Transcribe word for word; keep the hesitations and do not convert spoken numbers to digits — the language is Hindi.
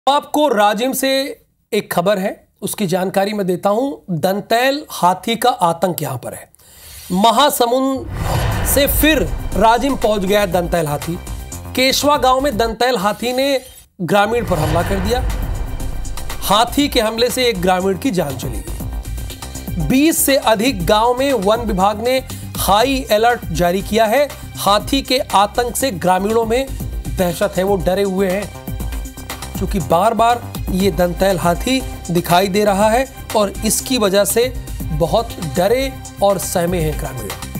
आपको राजिम से एक खबर है, उसकी जानकारी मैं देता हूं। दंतैल हाथी का आतंक यहां पर है। महासमुंद से फिर राजिम पहुंच गया है दंतैल हाथी। केशवा गांव में दंतैल हाथी ने ग्रामीण पर हमला कर दिया। हाथी के हमले से एक ग्रामीण की जान चली गई। बीस से अधिक गांव में वन विभाग ने हाई अलर्ट जारी किया है। हाथी के आतंक से ग्रामीणों में दहशत है, वो डरे हुए हैं क्योंकि बार बार ये दंतैल हाथी दिखाई दे रहा है और इसकी वजह से बहुत डरे और सहमे हैं ग्रामीण।